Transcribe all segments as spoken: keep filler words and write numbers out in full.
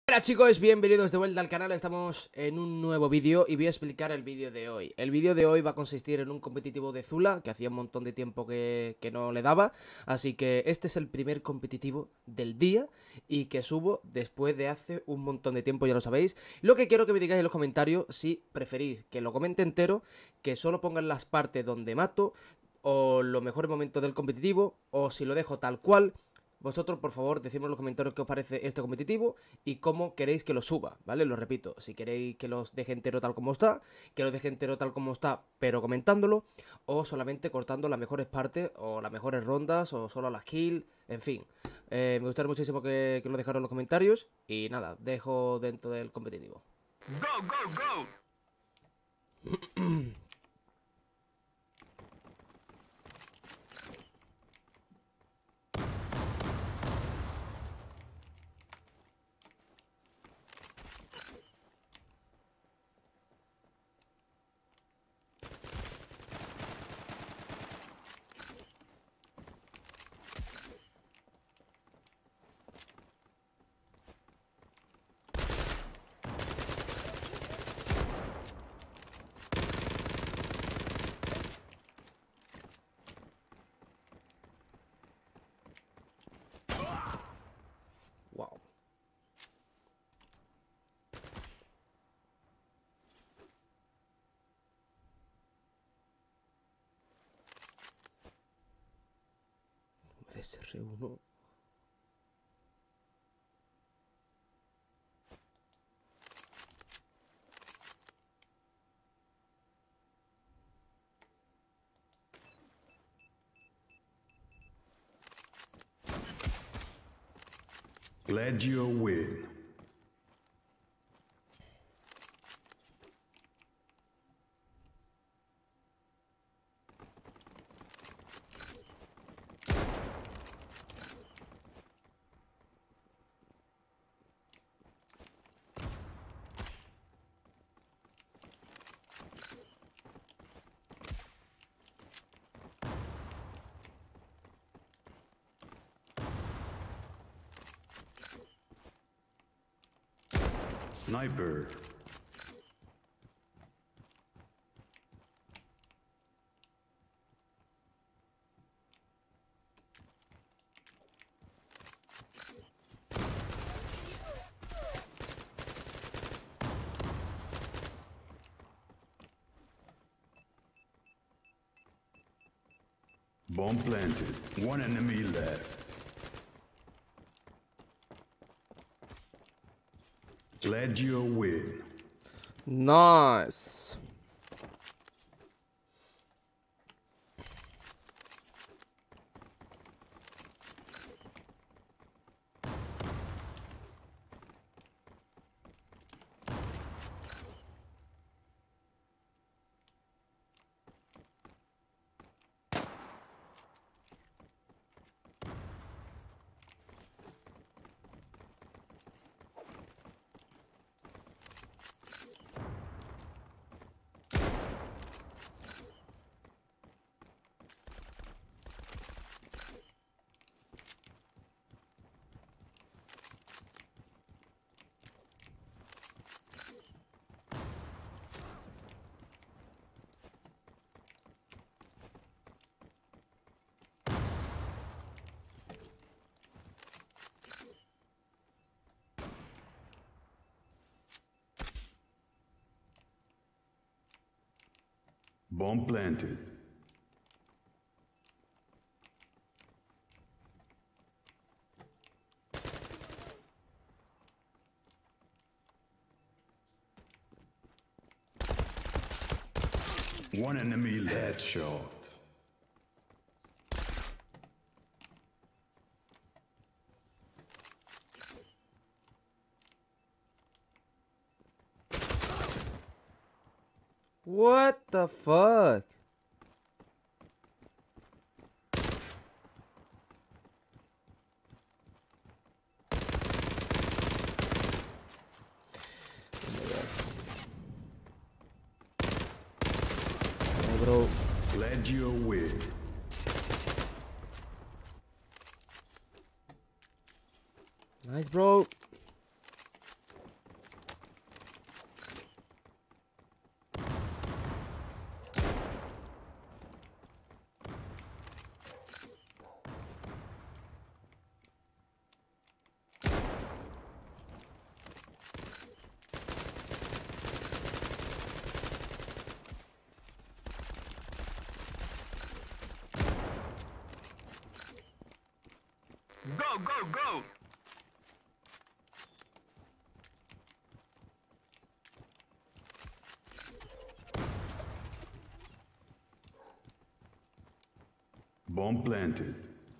Hola chicos, bienvenidos de vuelta al canal. Estamos en un nuevo vídeo y voy a explicar el vídeo de hoy. El vídeo de hoy va a consistir en un competitivo de Zula, que hacía un montón de tiempo que, que no le daba. Así que este es el primer competitivo del día y que subo después de hace un montón de tiempo, ya lo sabéis. Lo que quiero que me digáis en los comentarios si preferís que lo comente entero, que solo pongan las partes donde mato, o los mejores momentos del competitivo, o si lo dejo tal cual. Vosotros, por favor, decidme en los comentarios qué os parece este competitivo y cómo queréis que lo suba, ¿vale? Lo repito, si queréis que los deje entero tal como está, que lo deje entero tal como está, pero comentándolo, o solamente cortando las mejores partes, o las mejores rondas, o solo las kills, en fin. Eh, me gustaría muchísimo que, que lo dejaran en los comentarios, y nada, dejo dentro del competitivo. Go, go, go! Wow. D S R uno. Glad you'll win. Sniper. Bomb planted. One enemy left. Glad you'll win. Nice. Bomb planted. One enemy headshot. What the fuck? Oh, bro. Glad you'll win. Nice, bro. go! Bomb planted.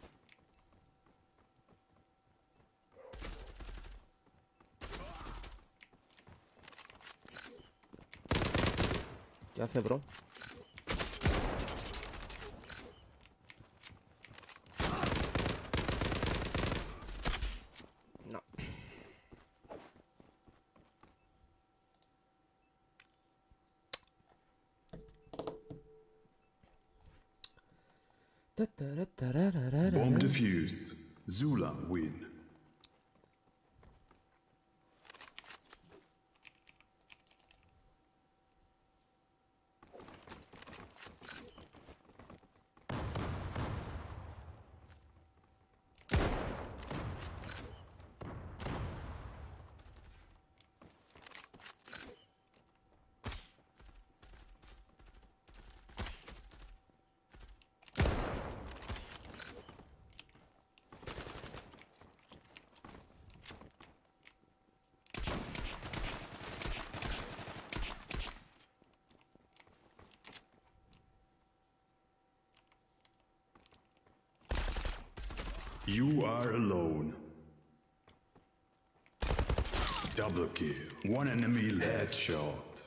¿Qué hace, bro? No. Bomb defused. Zula win. You are alone. Double kill. One enemy headshot.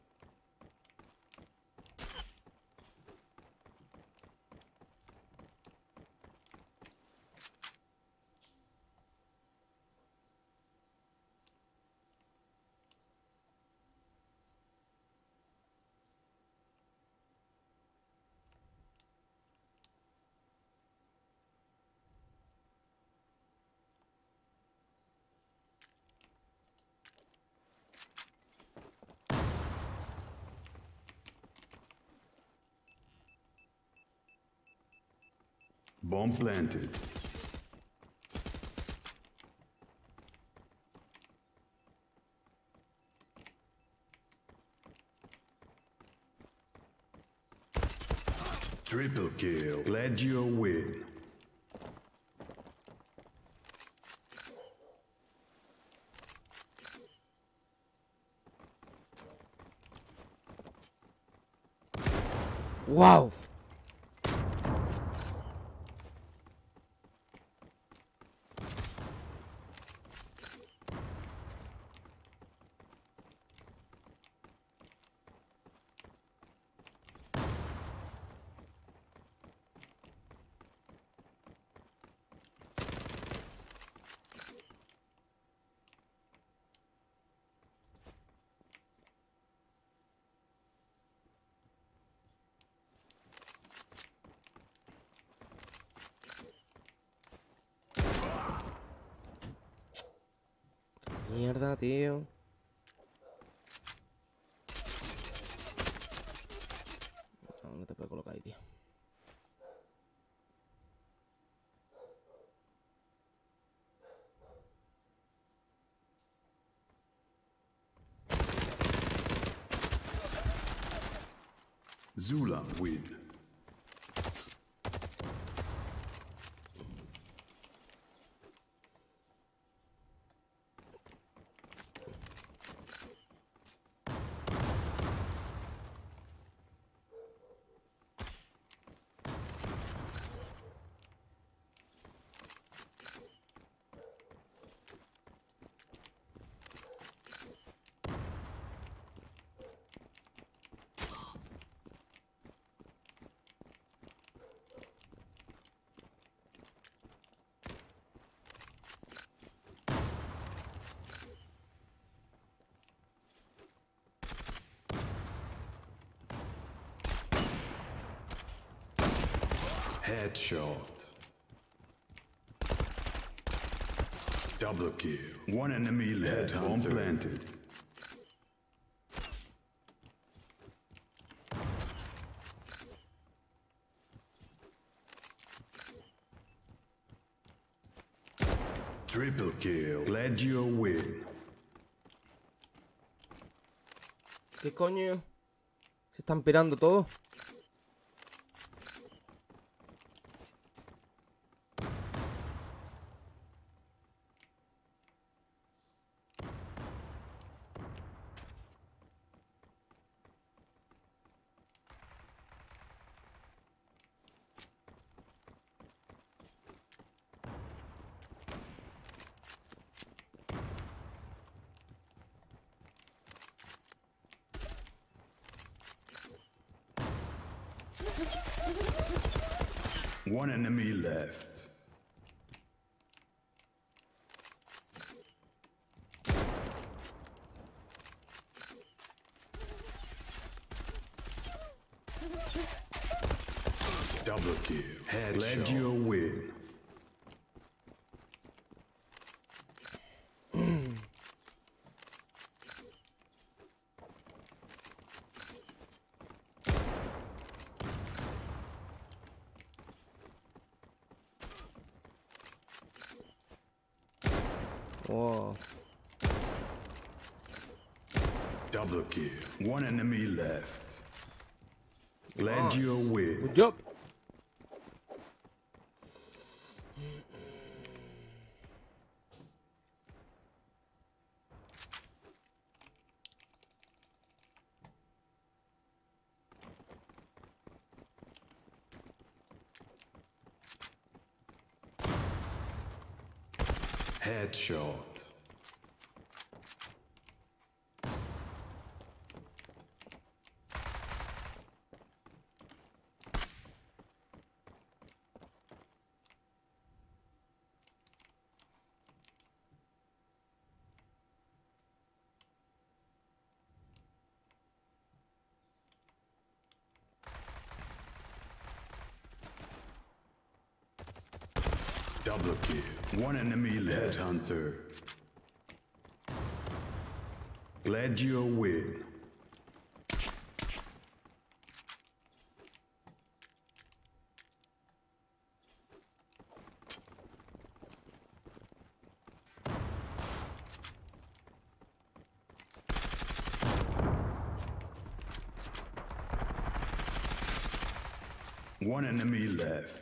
Bomb planted. Triple kill. Glad you win. ¡Wow! Mierda, tío. No, no te puedo colocar ahí, tío. Zula win. Headshot. Double kill. One enemy left. Bomb planted. Triple kill. Glad you win. ¿Qué coño? ¿Se están pirando todos? One enemy left. Double kill. Headshot. Glad you win. Whoa. Double kill. One enemy left. Glad Nice. you win. Good job. Headshot. Double kill. One enemy left. Hunter. Glad you win. One enemy left.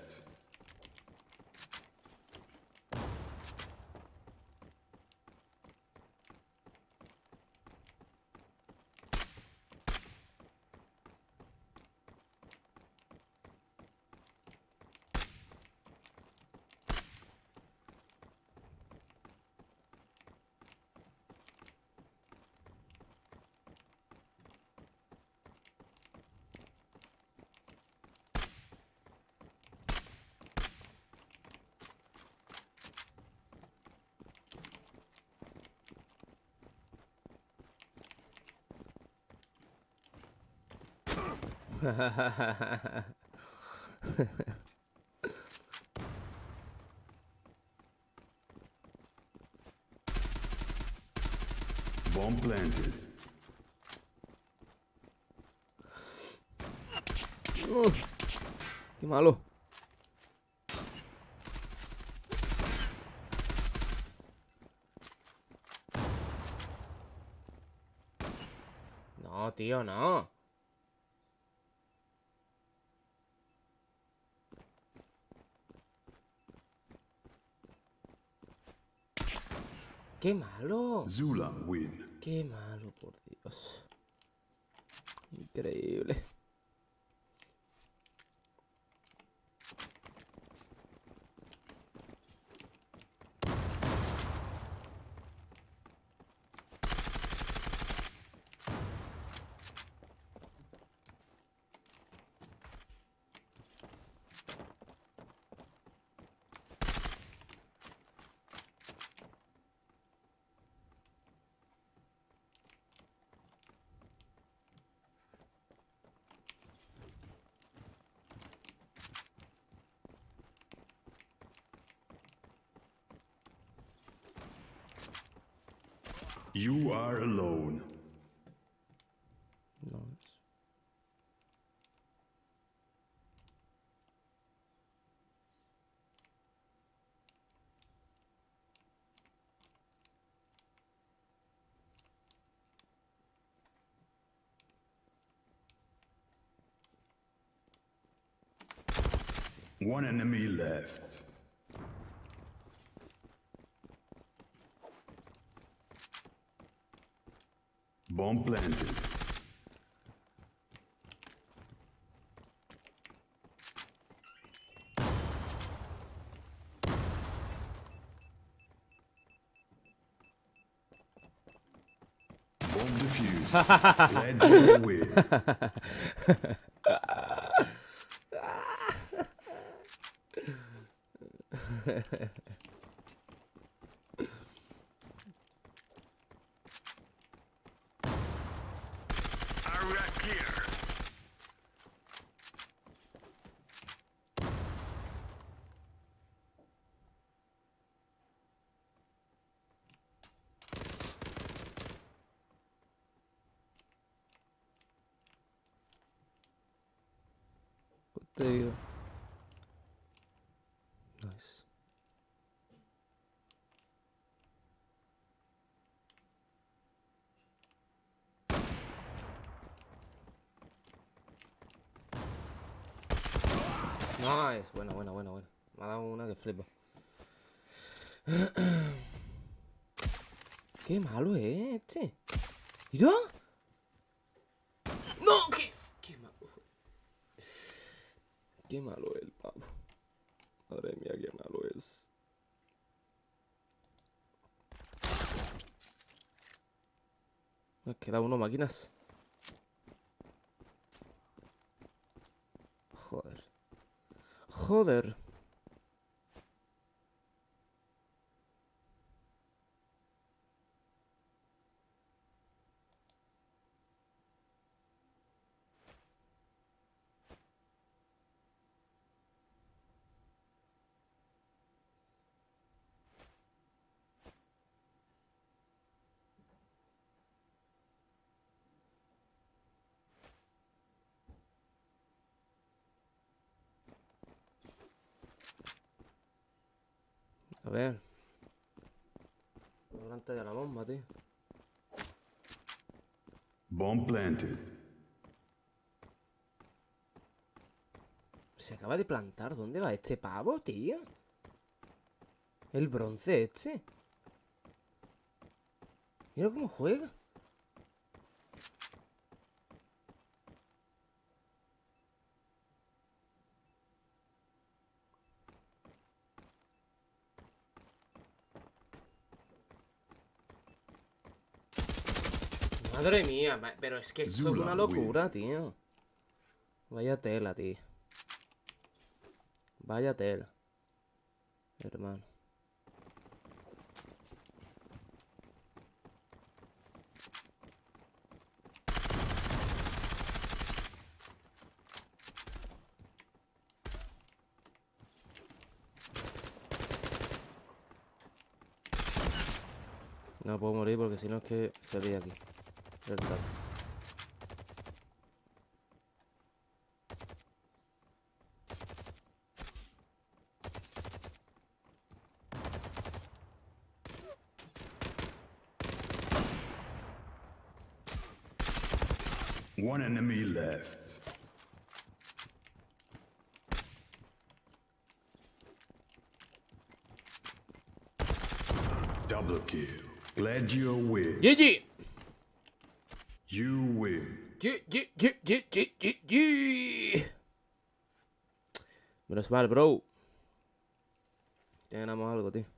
Bomb planted. Uh, qué malo. No, tío, no. ¡Qué malo! Zula win. ¡Qué malo, por Dios! Increíble. You are alone. Nice. One enemy left. Bomb planted. Bomb defused. Glad you win. Area clear. Te digo. Nice. Nice. Buena, buena, buena, buena. Me ha dado una que flipo. Qué malo es este. ¿Mira? ¡No! ¡Qué, qué malo! Qué malo es el pavo. Madre mía, qué malo es. Me queda uno, máquinas. Joder. Joder. A ver. Delante de la bomba, tío. Bomb planted. Se acaba de plantar. ¿Dónde va este pavo, tío? El bronce este. Mira cómo juega. Madre mía, pero es que esto es una locura, tío. Vaya tela, tío. Vaya tela. Hermano. No puedo morir porque si no es que se lía aquí. ¿Verdad? One enemy left. Double kill. Glad you win. G G. You win. G G G G G G G. Menos mal, bro. Ya ganamos algo, tío.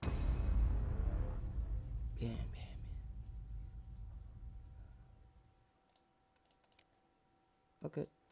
Bien, bien, bien. Ok.